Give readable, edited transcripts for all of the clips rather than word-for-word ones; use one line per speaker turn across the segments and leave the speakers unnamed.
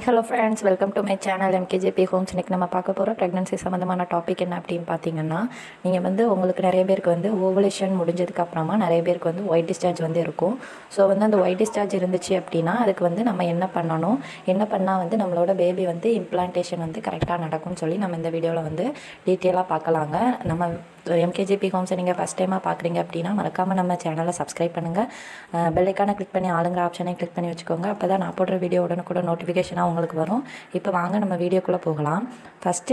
Hello friends, welcome to my channel MKJB Homes. இன்றைக்கி நம்ம பார்க்க போகிற ப்ரெக்னன்சி சம்மந்தமான டாபிக் என்ன அப்படின்னு பார்த்தீங்கன்னா, நீங்கள் உங்களுக்கு நிறைய பேருக்கு ஓவலேஷன் முடிஞ்சதுக்கு அப்புறமா நிறைய பேருக்கு ஒயிட் டிஸ்சார்ஜ் இருக்கும். ஸோ அந்த ஒயிட் டிஸ்சார்ஜ் இருந்துச்சு அப்படின்னா அதுக்கு நம்ம என்ன பண்ணணும், என்ன பண்ணால் நம்மளோட பேபி இம்ப்ளான்டேஷன் கரெக்டாக நடக்கும்னு சொல்லி நம்ம இந்த வீடியோவில் டீட்டெயிலாக பார்க்கலாங்க. நம்ம எம்கேஜேபி ஹோம்ஸை நீங்கள் ஃபஸ்ட் டைமாக பார்க்குறீங்க அப்படின்னா மறக்காமல் நம்ம சேனலை சப்ஸ்கிரைப் பண்ணுங்கள். பெல்லைக்கான கிளிக் பண்ணி ஆளுங்கிற ஆப்ஷனை கிளிக் பண்ணி வச்சுக்கோங்க. அப்போ தான் நான் போடுற வீடியோ உடனுக்குடன் நோட்டிஃபிகேஷனாக உங்களுக்கு வரும். இப்போ வாங்க நம்ம வீடியோக்குள்ளே போகலாம். ஃபஸ்ட்டு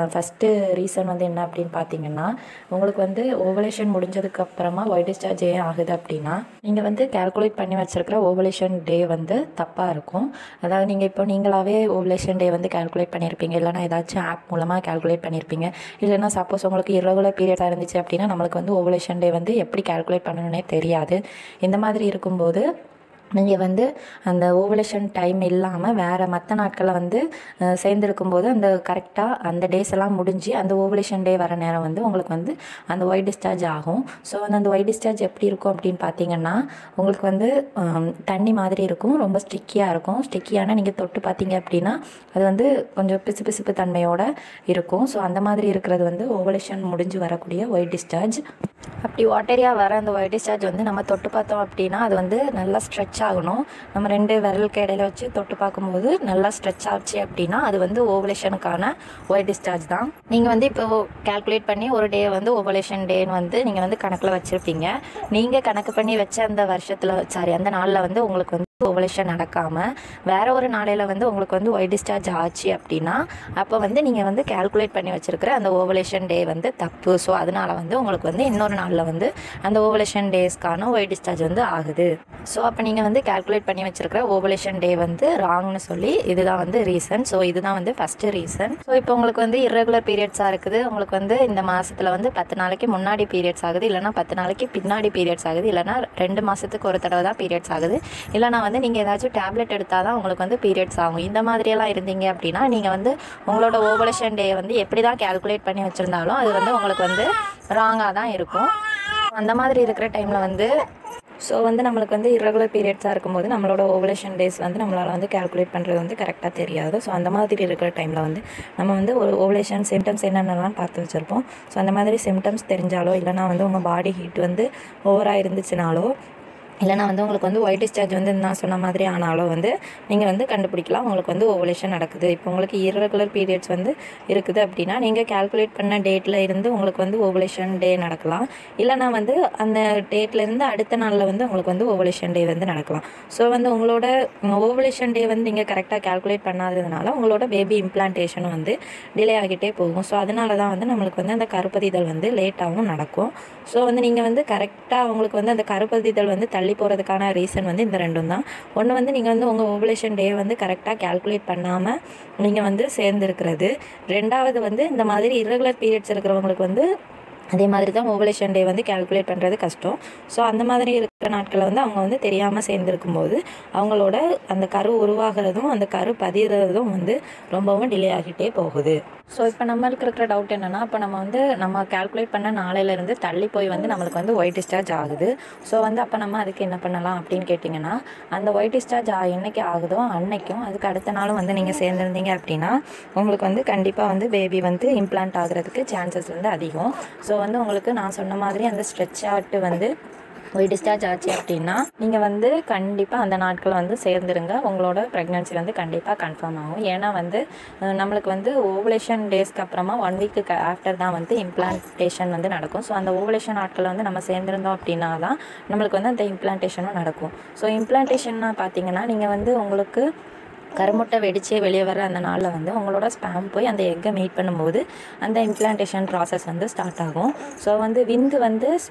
ரீசன் என்ன அப்படின்னு பார்த்தீங்கன்னா, உங்களுக்கு ஓவலேஷன் முடிஞ்சதுக்கப்புறமா ஒயிட் டிஸ்சார்ஜ் ஏன் ஆகுது அப்படின்னா, நீங்கள் கேல்குலேட் பண்ணி வச்சுருக்கிற ஓவலேஷன் டே தப்பாக இருக்கும். அதாவது நீங்கள் இப்போ நீங்களாகவே ஓவலேஷன் டே கேல்குலேட் பண்ணியிருப்பீங்க, இல்லைனா ஏதாச்சும் ஆப் மூலமாக கேல்குலேட் பண்ணியிருப்பீங்க. இல்லைனா சப்போஸ் உங்களுக்கு இரகுலர் பீரியடாக இருந்துச்சு அப்படின்னா நம்மளுக்கு ஓவலேஷன் டே எப்படி கேல்குலேட் பண்ணணுன்னே தெரியாது. இந்த மாதிரி இருக்கும்போது நீங்கள் அந்த ஓவலேஷன் டைம் இல்லாமல் வேறு மற்ற நாட்களில் சேர்ந்துருக்கும்போது அந்த கரெக்டாக அந்த டேஸ் எல்லாம் முடிஞ்சு அந்த ஓவலேஷன் டே வர நேரம் உங்களுக்கு அந்த ஒயிட் டிஸ்சார்ஜ் ஆகும். ஸோ அந்த ஒயிட் டிஸ்சார்ஜ் எப்படி இருக்கும் அப்படின்னு பார்த்தீங்கன்னா, உங்களுக்கு தண்ணி மாதிரி இருக்கும், ரொம்ப ஸ்டிக்கியாக இருக்கும். ஸ்டிக்கியான நீங்கள் தொட்டு பார்த்தீங்க அப்படின்னா அது கொஞ்சம் பிசுபிசுப்பு தன்மையோடு இருக்கும். ஸோ அந்த மாதிரி இருக்கிறது ஓவலேஷன் முடிஞ்சு வரக்கூடிய ஒயிட் டிஸ்சார்ஜ். அப்படி வாட்டரியாக வர அந்த ஒயிட் டிஸ்சார்ஜ் நம்ம தொட்டு பார்த்தோம் அப்படின்னா அது நல்லா ஸ்ட்ரெச் ஆகணும். நம்ம 2 விரலுக்கு இடையில வச்சு தொட்டு பார்க்கும்போது நல்லா ஸ்ட்ரெச் ஆச்சு அப்படின்னா அது ஓவலேஷனுக்கான ஒயிட் டிஸ்சார்ஜ் தான். நீங்கள் இப்போ கால்குலேட் பண்ணி ஒரு டே ஓவலேஷன் டேன்னு நீங்கள் கணக்கில் வச்சுருப்பீங்க. நீங்கள் கணக்கு பண்ணி வச்ச அந்த வருஷத்தில் அந்த நாளில் உங்களுக்கு ஓவலேஷன் நடக்காமல் வேறு ஒரு நாளையில் உங்களுக்கு ஒயிட் டிஸ்சார்ஜ் ஆச்சு அப்படின்னா அப்போ நீங்கள் கால்குலேட் பண்ணி வச்சுருக்கிற அந்த ஓவலேஷன் டே தப்பு. ஸோ அதனால் உங்களுக்கு இன்னொரு நாளில் அந்த ஓவலேஷன் டேஸ்க்கான ஒயிட் டிஸ்சார்ஜ் ஆகுது. ஸோ அப்போ நீங்கள் கால்குலேட் பண்ணி வச்சுருக்கிற ஓவலேஷன் டே ராங்னு சொல்லி இதுதான் ரீசன். ஸோ இதுதான் ஃபஸ்ட்டு ரீசன். ஸோ இப்போ உங்களுக்கு இர்ரெகுலர் பீரியட்ஸாக இருக்குது, உங்களுக்கு இந்த மாதத்தில் 10 நாளைக்கு முன்னாடி பீரியட்ஸ் ஆகுது, இல்லைனா 10 நாளைக்கு பின்னாடி பீரியட்ஸ் ஆகுது, இல்லைனா 2 மாதத்துக்கு ஒரு தடவை தான் பீரியட்ஸ் ஆகுது, இல்லைனா நீங்கள் ஏதாச்சும் டேப்லெட் எடுத்தால் தான் உங்களுக்கு பீரியட்ஸ் ஆகும். இந்த மாதிரியெல்லாம் இருந்தீங்க அப்படின்னா நீங்கள் உங்களோட ஓவலேஷன் டே எப்படி தான் கால்குலேட் பண்ணி வச்சுருந்தாலும் அது உங்களுக்கு ராங்காக தான் இருக்கும். அந்த மாதிரி இருக்கிற டைமில் ஸோ நம்மளுக்கு இர்ரெகுலர் பீரியட்ஸாக இருக்கும்போது நம்மளோட ஓவலேஷன் டேஸ் நம்மளால் கால்குலேட் பண்ணுறது கரெக்டாக தெரியாது. ஸோ அந்த மாதிரி இருக்கிற டைமில் நம்ம ஒரு ஓவலேஷன் சிம்டம்ஸ் என்னென்னலாம் பார்த்து வச்சுருப்போம். ஸோ அந்த மாதிரி சிம்டம்ஸ் தெரிஞ்சாலோ, இல்லைனா உங்கள் பாடி ஹீட் ஓவராக இருந்துச்சுனாலோ, இல்லைனா உங்களுக்கு ஒயிட் டிஸ்சார்ஜ் நான் சொன்ன மாதிரி ஆனாலோ நீங்கள் கண்டுபிடிக்கலாம் உங்களுக்கு ஓவலேஷன் நடக்குது. இப்போ உங்களுக்கு இர்ரெகுலர் பீரியட்ஸ் இருக்குது அப்படின்னா நீங்கள் கால்குலேட் பண்ண டேட்டில் இருந்து உங்களுக்கு ஓவலேஷன் டே நடக்கலாம். இல்லைனா அந்த டேட்லேருந்து அடுத்த நாளில் உங்களுக்கு ஓவலேஷன் டே நடக்கலாம். ஸோ உங்களோட ஓவலேஷன் டே நீங்கள் கரெக்டாக கால்குலேட் பண்ணாததுனால உங்களோட பேபி இம்ப்ளான்டேஷனும் டிலே ஆகிட்டே போகும். ஸோ அதனால தான் நம்மளுக்கு அந்த கருப்பதிதல் லேட்டாகவும் நடக்கும். ஸோ நீங்கள் கரெக்டாக உங்களுக்கு அந்த கருப்பதிதல் தள்ளி போகிறதுக்கான ரீசன் இந்த ரெண்டும் தான். ஒன்று நீங்கள் உங்கள் ஓவலேஷன் டே கரெக்டாக கால்குலேட் பண்ணாமல் நீங்கள் சேர்ந்துருக்கிறது. ரெண்டாவது இந்த மாதிரி இர்ரெகுலர் பீரியட்ஸ் இருக்கிறவங்களுக்கு அதே மாதிரி தான் ஓவலேஷன் டே கால்குலேட் பண்ணுறது கஷ்டம். ஸோ அந்த மாதிரி இருக்கிற நாட்களில் அவங்க தெரியாமல் சேர்ந்துருக்கும்போது அவங்களோட அந்த கரு உருவாகிறதும் அந்த கரு பதிகிறதும் ரொம்பவும் டிலே ஆகிட்டே போகுது. ஸோ இப்போ நம்மளுக்கு இருக்கிற டவுட் என்னென்னா, இப்போ நம்ம கால்குலேட் பண்ண நாளையிலேருந்து தள்ளி போய் நம்மளுக்கு ஒயிட் டிஸ்சார்ஜ் ஆகுது. ஸோ அப்போ நம்ம அதுக்கு என்ன பண்ணலாம் அப்படின்னு கேட்டிங்கன்னா, அந்த ஒயிட் டிஸ்சார்ஜ் என்னைக்கு ஆகுதோ அன்னைக்கும் அதுக்கு அடுத்த நாளும் நீங்கள் சேர்ந்துருந்தீங்க அப்படின்னா உங்களுக்கு கண்டிப்பாக பேபி இம்ப்ளான்ட் ஆகிறதுக்கு சான்சஸ் அதிகம். ஸோ உங்களுக்கு நான் சொன்ன மாதிரி அந்த ஸ்ட்ரெச் ஆட்டு ஒயிட் டிஸ்சார்ஜ் ஆச்சு அப்படின்னா நீங்கள் கண்டிப்பாக அந்த நாட்கள் சேர்ந்துருங்க. உங்களோட ப்ரெக்னன்சி கண்டிப்பாக கன்ஃபார்ம் ஆகும். ஏன்னா நம்மளுக்கு ஓவலேஷன் டேஸ்க்கு அப்புறமா 1 வீக்கு ஆஃப்டர் தான் இம்ப்ளான்டேஷன் நடக்கும். ஸோ அந்த ஓவலேஷன் நாட்களில் நம்ம சேர்ந்துருந்தோம் அப்படின்னா தான் நம்மளுக்கு அந்த இம்ப்ளான்டேஷனும் நடக்கும். ஸோ இம்ப்ளான்டேஷன்னா பார்த்தீங்கன்னா நீங்கள் உங்களுக்கு கருமுட்டை வெடிச்சே வெளியே வர அந்த நாளில் உங்களோட ஸ்பேம் போய் அந்த எக்கை மீட் பண்ணும்போது அந்த இம்ப்ளான்டேஷன் ப்ராசஸ் ஸ்டார்ட் ஆகும். ஸோ விந்து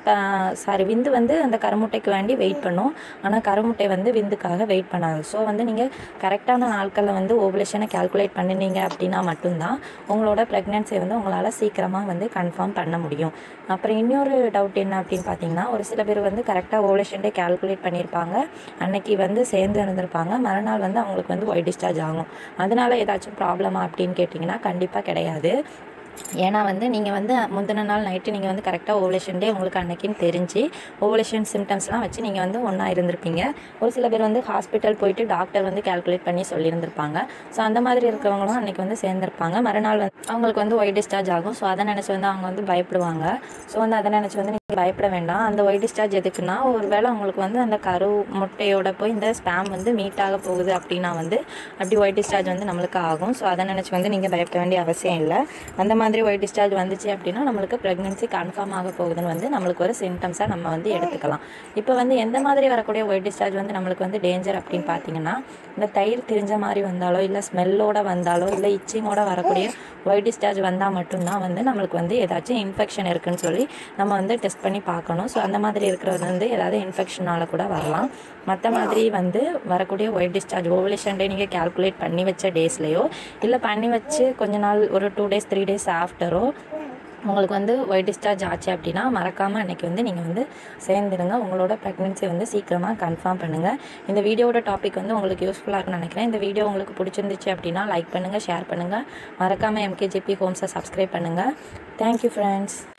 விந்து அந்த கருமுட்டைக்கு வேண்டி வெயிட் பண்ணும். ஆனால் கருமுட்டை விந்துக்காக வெயிட் பண்ணாது. ஸோ நீங்கள் கரெக்டான நாட்களில் ஓவலேஷனை கால்குலேட் பண்ணினீங்க அப்படின்னா மட்டும்தான் உங்களோட ப்ரெக்னன்சி உங்களால் சீக்கிரமாக கன்ஃபார்ம் பண்ண முடியும். அப்புறம் இன்னொரு டவுட் என்ன அப்படின்னு பார்த்தீங்கன்னா, ஒரு சில பேர் கரெக்டாக ஓவலேஷன் டே கால்குலேட் பண்ணியிருப்பாங்க, அன்னைக்கு சேர்ந்து இருந்திருப்பாங்க, மறுநாள் அவங்களுக்கு ஒயிட் டிஸ்சார்ஜ் ஆகும். அதனால் ஏதாச்சும் ப்ராப்ளமா அப்படின்னு கேட்டிங்கன்னா கண்டிப்பாக கிடையாது. ஏன்னா வந்து நீங்கள் வந்து முந்தின நாள் நைட்டு நீங்கள் வந்து கரெக்டாக ஓவலேஷன் டே உங்களுக்கு அன்னைக்குன்னு தெரிஞ்சு ஓவலேஷன் சிம்டம்ஸ்லாம் வச்சு நீங்கள் வந்து ஒன்றா இருந்திருப்பீங்க. ஒரு சில பேர் வந்து ஹாஸ்பிட்டல் போயிட்டு டாக்டர் வந்து கால்குலேட் பண்ணி சொல்லியிருந்திருப்பாங்க. ஸோ அந்த மாதிரி இருக்கிறவங்களும் அன்றைக்கி வந்து சேர்ந்துருப்பாங்க. மறுநாள் வந்து அவங்களுக்கு வந்து ஒயிட் டிஸ்சார்ஜ் ஆகும். ஸோ அதை நினச்சி வந்து அவங்க வந்து பயப்படுவாங்க. ஸோ வந்து அதை நினச்சி வந்து நீங்கள் பயப்பட வேண்டாம். அந்த ஒயிட் டிஸ்சார்ஜ் எதுக்குன்னா, ஒரு வேளை அவங்களுக்கு வந்து அந்த கரு முட்டையோட போய் இந்த ஸ்பேம் வந்து மீட் ஆக போகுது அப்படின்னா வந்து அப்படி ஒயிட் டிஸ்சார்ஜ் வந்து நம்மளுக்கு ஆகும். ஸோ அதை நினச்சி வந்து நீங்கள் பயப்பட வேண்டிய அவசியம் இல்லை. அந்த மாதிரி ஒயிட் டிஸ்சார்ஜ் வந்துச்சு அப்படின்னா நம்மளுக்கு ப்ரெக்னென்சி கன்ஃபார்ம் ஆக போகுதுன்னு வந்து நம்மளுக்கு ஒரு சிம்டம்ஸாக நம்ம வந்து எடுத்துக்கலாம். இப்போ வந்து எந்த மாதிரி வரக்கூடிய ஒயிட் டிஸ்சார்ஜ் வந்து நம்மளுக்கு வந்து டேஞ்சர் அப்படின்னு பார்த்தீங்கன்னா, இந்த தயிர் திரிஞ்ச மாதிரி வந்தாலோ இல்லை ஸ்மெல்லோட வந்தாலோ இல்லை இச்சிங்கோட வரக்கூடிய ஒயிட் டிஸ்சார்ஜ் வந்தால் மட்டும்தான் வந்து நம்மளுக்கு வந்து ஏதாச்சும் இன்ஃபெக்ஷன் இருக்குதுன்னு சொல்லி நம்ம வந்து டெஸ்ட் பண்ணி பார்க்கணும். ஸோ அந்த மாதிரி இருக்கிறது வந்து ஏதாவது இன்ஃபெக்ஷனால் கூட வரலாம். மற்ற மாதிரி வந்து வரக்கூடிய ஒயிட் டிஸ்சார்ஜ் ஓவலேஷன் டே நீங்கள் கால்குலேட் பண்ணி வச்ச டேஸ்லையோ இல்லை பண்ணி வச்சு கொஞ்ச நாள் ஒரு 2 days 3 days ஆஃப்டரோ உங்களுக்கு வந்து ஒயிட் டிஸ்சார்ஜ் ஆச்சு அப்படின்னா மறக்காமல் அன்றைக்கி வந்து நீங்கள் வந்து சேர்ந்துடுங்க. உங்களோட ப்ரெக்னென்சி வந்து சீக்கிரமாக கன்ஃபார்ம் பண்ணுங்கள். இந்த வீடியோட டாபிக் வந்து உங்களுக்கு யூஸ்ஃபுல்லாக இருக்குன்னு நினைக்கிறேன். இந்த வீடியோ உங்களுக்கு பிடிச்சிருந்துச்சு அப்படின்னா லைக் பண்ணுங்கள், ஷேர் பண்ணுங்கள். மறக்காமல் எம்கேஜேபி ஹோம்ஸை சப்ஸ்கிரைப் பண்ணுங்கள். Thank you friends.